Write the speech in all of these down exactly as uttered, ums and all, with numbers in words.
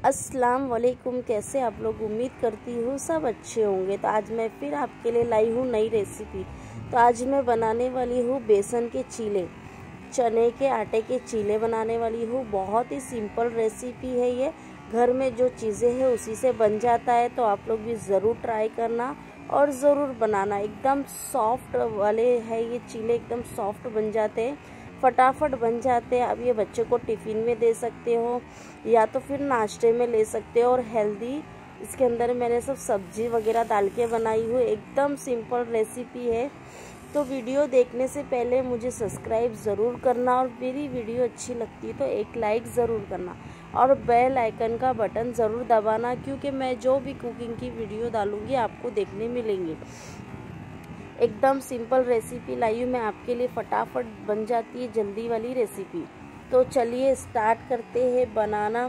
अस्सलाम वालेकुम। कैसे आप लोग? उम्मीद करती हूँ सब अच्छे होंगे। तो आज मैं फिर आपके लिए लाई हूँ नई रेसिपी। तो आज मैं बनाने वाली हूँ बेसन के चीले, चने के आटे के चीले बनाने वाली हूँ। बहुत ही सिंपल रेसिपी है ये, घर में जो चीज़ें हैं उसी से बन जाता है। तो आप लोग भी ज़रूर ट्राई करना और ज़रूर बनाना। एकदम सॉफ्ट वाले है ये चीले, एकदम सॉफ्ट बन जाते हैं, फटाफट बन जाते हैं। अब ये बच्चे को टिफ़िन में दे सकते हो या तो फिर नाश्ते में ले सकते हो। और हेल्दी, इसके अंदर मैंने सब सब्जी वगैरह डाल के बनाई हूँ। एकदम सिंपल रेसिपी है। तो वीडियो देखने से पहले मुझे सब्सक्राइब ज़रूर करना और मेरी वीडियो अच्छी लगती है तो एक लाइक ज़रूर करना और बेल आइकन का बटन ज़रूर दबाना, क्योंकि मैं जो भी कुकिंग की वीडियो डालूँगी आपको देखने मिलेंगी। एकदम सिंपल रेसिपी लाई हूँ मैं आपके लिए, फटाफट बन जाती है, जल्दी वाली रेसिपी। तो चलिए स्टार्ट करते हैं बनाना।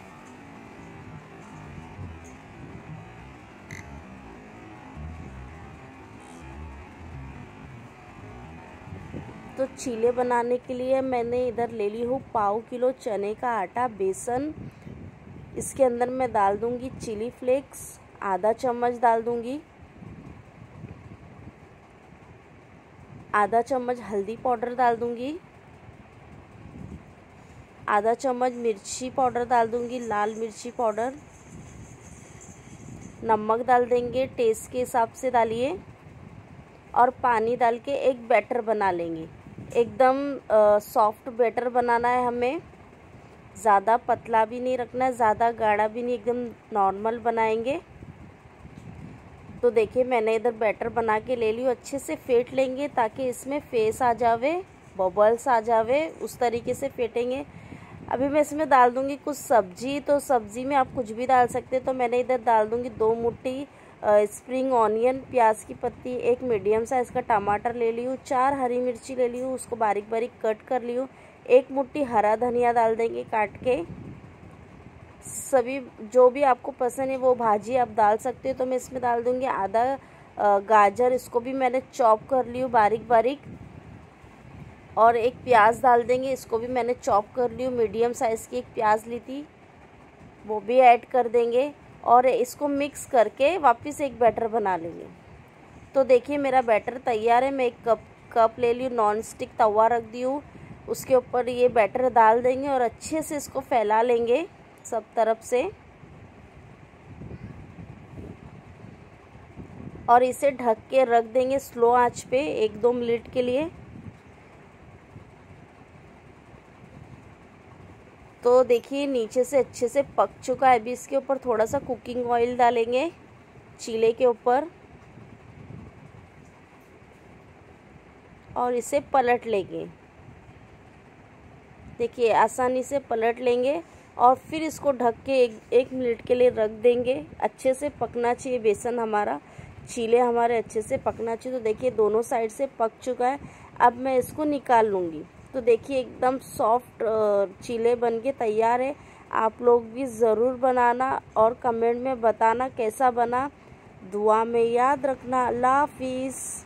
तो चीले बनाने के लिए मैंने इधर ले ली हूँ पाव किलो चने का आटा, बेसन। इसके अंदर मैं डाल दूँगी चिली फ्लेक्स, आधा चम्मच डाल दूँगी, आधा चम्मच हल्दी पाउडर डाल दूँगी, आधा चम्मच मिर्ची पाउडर डाल दूँगी, लाल मिर्ची पाउडर, नमक डाल देंगे टेस्ट के हिसाब से डालिए, और पानी डाल के एक बैटर बना लेंगे। एकदम सॉफ्ट बैटर बनाना है हमें, ज़्यादा पतला भी नहीं रखना है, ज़्यादा गाढ़ा भी नहीं, एकदम नॉर्मल बनाएंगे। तो देखिए मैंने इधर बैटर बना के ले ली। अच्छे से फेंट लेंगे ताकि इसमें फेस आ जावे, बबल्स आ जावे, उस तरीके से फेंटेंगे। अभी मैं इसमें डाल दूंगी कुछ सब्जी। तो सब्जी में आप कुछ भी डाल सकते हैं। तो मैंने इधर डाल दूंगी दो मुट्ठी स्प्रिंग ऑनियन, प्याज की पत्ती, एक मीडियम साइज़ का टमाटर ले ली हूँ, चार हरी मिर्ची ले ली हूँ, उसको बारीक बारीक कट कर ली हूँ, एक मुट्ठी हरा धनिया डाल देंगे काट के। सभी जो भी आपको पसंद है वो भाजी आप डाल सकते हो। तो मैं इसमें डाल दूँगी आधा गाजर, इसको भी मैंने चॉप कर ली हूँ बारीक बारीक, और एक प्याज डाल देंगे, इसको भी मैंने चॉप कर ली हूँ, मीडियम साइज़ की एक प्याज ली थी, वो भी ऐड कर देंगे। और इसको मिक्स करके वापस एक बैटर बना लेंगे। तो देखिए मेरा बैटर तैयार है। मैं एक कप कप ले ली हूँ, नॉन स्टिक तवा रख दी हूँ, उसके ऊपर ये बैटर डाल देंगे और अच्छे से इसको फैला लेंगे सब तरफ से, और इसे ढक के रख देंगे स्लो आंच पे एक दो मिनट के लिए। तो देखिए नीचे से अच्छे से पक चुका है। अभी इसके ऊपर थोड़ा सा कुकिंग ऑयल डालेंगे चीले के ऊपर और इसे पलट लेंगे। देखिए आसानी से पलट लेंगे और फिर इसको ढक के एक एक मिनट के लिए रख देंगे। अच्छे से पकना चाहिए बेसन हमारा, चीले हमारे अच्छे से पकना चाहिए। तो देखिए दोनों साइड से पक चुका है। अब मैं इसको निकाल लूँगी। तो देखिए एकदम सॉफ्ट चीले बन के तैयार है। आप लोग भी ज़रूर बनाना और कमेंट में बताना कैसा बना। दुआ में याद रखना। अल्लाह हाफिज़।